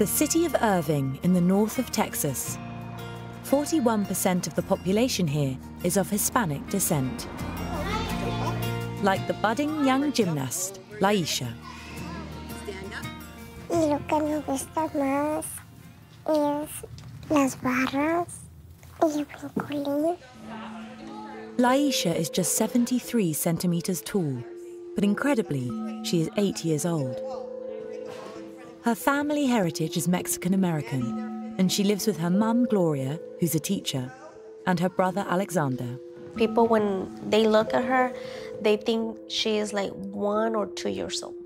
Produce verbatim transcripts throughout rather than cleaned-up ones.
The city of Irving in the north of Texas. forty-one percent of the population here is of Hispanic descent. Like the budding young gymnast, Laisha. Y lo que me gusta más es las barras y el brincolín. Laisha is just seventy-three centimeters tall, but incredibly, she is eight years old. Her family heritage is Mexican-American, and she lives with her mum, Gloria, who's a teacher, and her brother, Alexander. People, when they look at her, they think she is like one or two years old.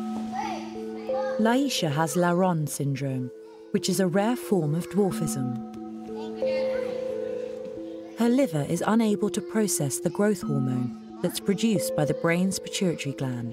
Laisha has Laron Syndrome, which is a rare form of dwarfism. Her liver is unable to process the growth hormone that's produced by the brain's pituitary gland.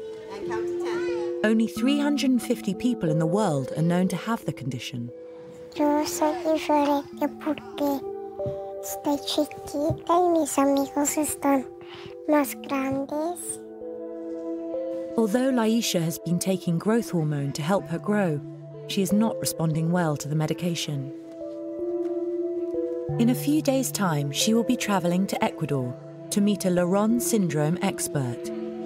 Only three hundred fifty people in the world are known to have the condition. Yo soy diferente porque estoy chiquita y mis amigos están más grandes. Although Laisha has been taking growth hormone to help her grow, she is not responding well to the medication. In a few days' time, she will be traveling to Ecuador to meet a Laron Syndrome expert.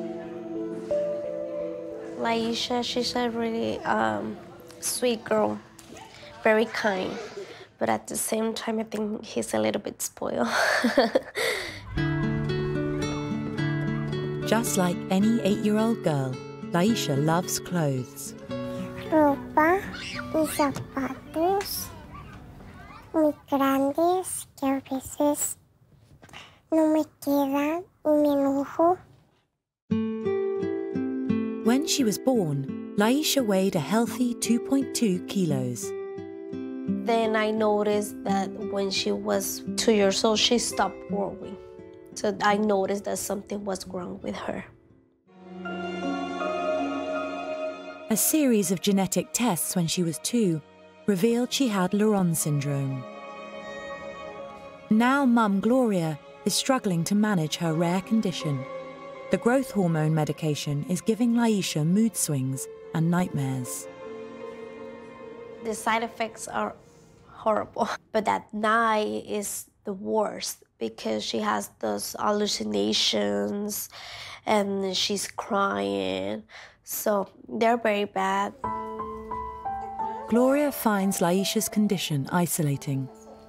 Laisha, she's a really um, sweet girl, very kind, but at the same time, I think he's a little bit spoiled. Just like any eight-year-old girl, Laisha loves clothes. Ropa y zapatos muy grandes que a veces no me quedan y me enojo. When she was born, Laisha weighed a healthy two point two kilos. Then I noticed that when she was two years old, she stopped growing. So I noticed that something was wrong with her. A series of genetic tests when she was two revealed she had Laron syndrome. Now Mum Gloria is struggling to manage her rare condition. The growth hormone medication is giving Laisha mood swings and nightmares. The side effects are horrible, but at night is the worst because she has those hallucinations and she's crying. So they're very bad. Gloria finds Laisha's condition isolating.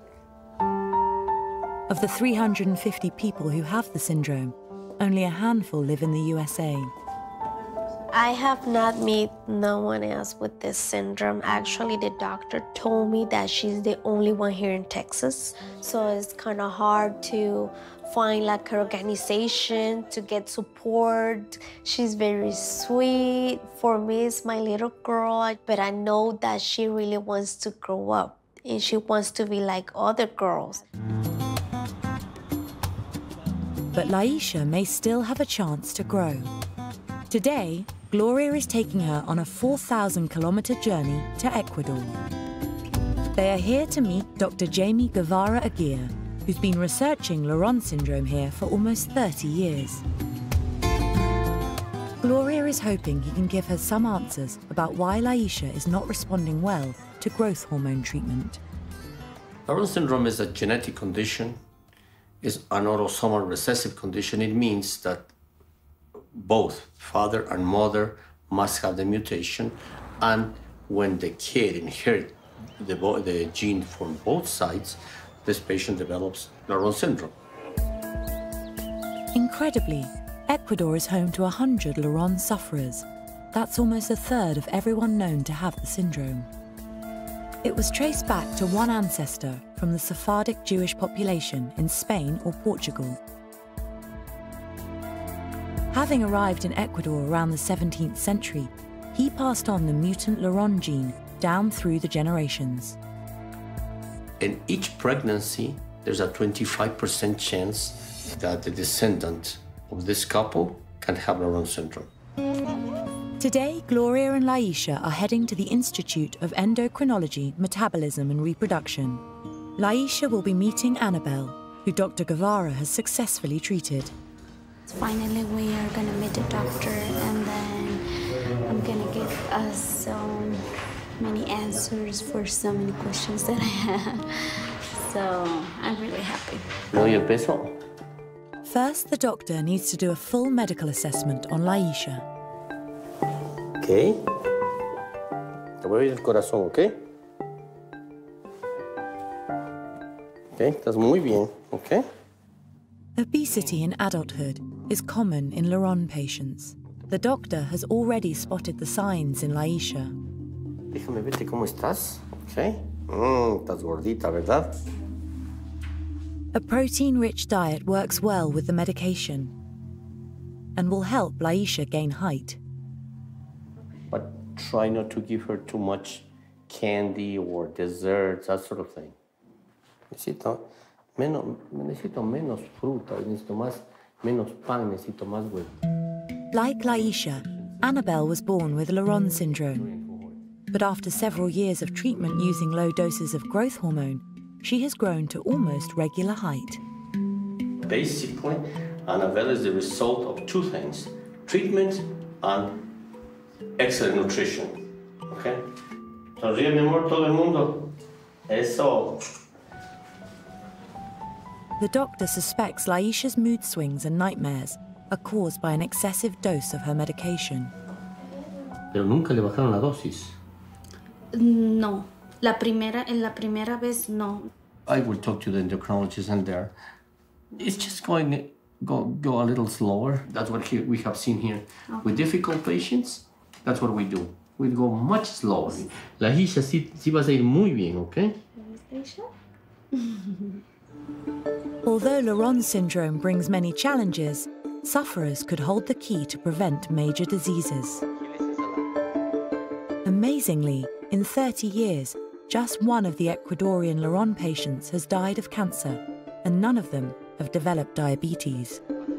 Of the three hundred fifty people who have the syndrome, only a handful live in the U S A. I have not met no one else with this syndrome. Actually, the doctor told me that she's the only one here in Texas. So it's kind of hard to find like an organization to get support. She's very sweet. For me, it's my little girl, but I know that she really wants to grow up and she wants to be like other girls. But Laisha may still have a chance to grow. Today, Gloria is taking her on a four thousand kilometer journey to Ecuador. They are here to meet Doctor Jamie Guevara Aguirre, who's been researching Laron syndrome here for almost thirty years. Gloria is hoping he can give her some answers about why Laisha is not responding well to growth hormone treatment. Laron syndrome is a genetic condition. It's an autosomal recessive condition. It means that both father and mother must have the mutation, and when the kid inherits the, the gene from both sides, this patient develops Laron syndrome. Incredibly, Ecuador is home to one hundred Laron sufferers. That's almost a third of everyone known to have the syndrome. It was traced back to one ancestor from the Sephardic Jewish population in Spain or Portugal. Having arrived in Ecuador around the seventeenth century, he passed on the mutant Laron gene down through the generations. In each pregnancy, there's a twenty-five percent chance that the descendant of this couple can have Laron syndrome. Today, Gloria and Laisha are heading to the Institute of Endocrinology, Metabolism and Reproduction. Laisha will be meeting Annabelle, who Doctor Guevara has successfully treated. Finally, we are going to meet the doctor, and then I'm going to give us some many answers for so many questions that I have. So I'm really happy. ¿No dio el peso? First, the doctor needs to do a full medical assessment on Laisha. Okay. Te voy a ver el corazón, ¿ok? Ok, estás muy bien, ¿ok? Obesity in adulthood is common in Laron patients. The doctor has already spotted the signs in Laisha. Déjame verte cómo estás, ¿ok? Mmm, estás gordita, ¿verdad? A protein-rich diet works well with the medication and will help Laisha gain height. But try not to give her too much candy or desserts, that sort of thing. Necesito menos, necesito menos fruta, necesito más, menos pan, necesito más huevo. Like Laisha, Annabelle was born with Laron Syndrome. But after several years of treatment using low doses of growth hormone, she has grown to almost regular height. Basically, Annabelle is the result of two things: treatment and excellent nutrition. Okay? Sonríe, mi amor, todo el mundo. Eso. The doctor suspects Laisha's mood swings and nightmares are caused by an excessive dose of her medication. Pero nunca le bajaron la dosis. No, la primera, en la primera vez no. I will talk to the endocrinologist and there. It's just going to go, go a little slower. That's what he, we have seen here. Okay. With difficult patients, that's what we do. We go much slower. Laisha, sí, sí vas a ir muy bien, ¿ok? Although Laron syndrome brings many challenges, sufferers could hold the key to prevent major diseases. Amazingly, in thirty years, just one of the Ecuadorian Laron patients has died of cancer, and none of them have developed diabetes.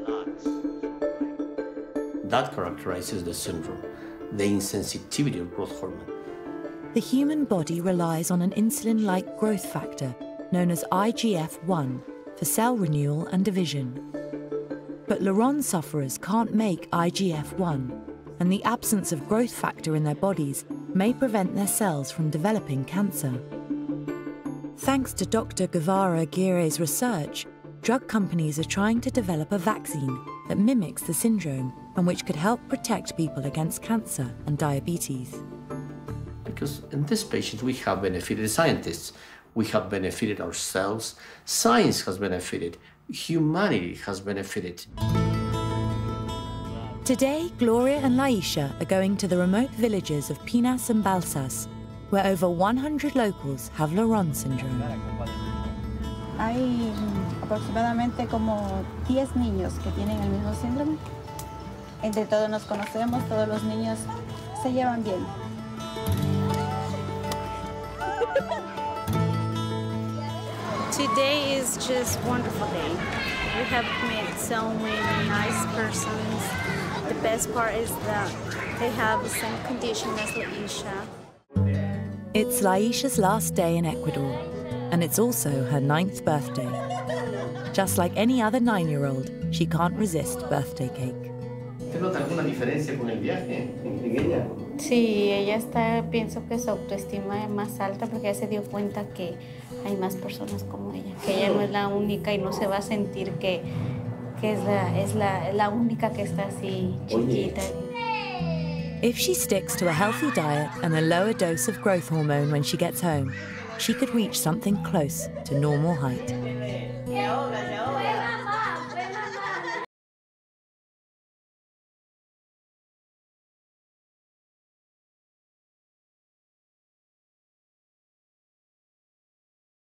That characterizes the syndrome, the insensitivity of growth hormone. The human body relies on an insulin-like growth factor known as I G F one for cell renewal and division. But Laron sufferers can't make I G F one, and the absence of growth factor in their bodies may prevent their cells from developing cancer. Thanks to Doctor Guevara Aguirre's research, drug companies are trying to develop a vaccine that mimics the syndrome and which could help protect people against cancer and diabetes. Because in this patient we have benefited scientists, we have benefited ourselves, science has benefited, humanity has benefited. Today, Gloria and Laisha are going to the remote villages of Pinas and Balsas, where over one hundred locals have Laron syndrome. Hay aproximadamente como diez niños que tienen el mismo síndrome. Entre todos nos conocemos, todos los niños se llevan bien. Today is just a wonderful day. We have met so many nice persons. The best part is that they have the same condition as Laisha. It's Laisha's last day in Ecuador, and it's also her ninth birthday. Just like any other nine-year-old, she can't resist birthday cake. ¿Te nota alguna diferencia con el viaje en ella? Sí, ella está, pienso que su autoestima es más alta porque ella se dio cuenta que hay más personas como ella, que ella no es la única y no se va a sentir que, que es, la, es, la, es la única que está así chiquita. If she sticks to a healthy diet and a lower dose of growth hormone when she gets home, she could reach something close to normal height.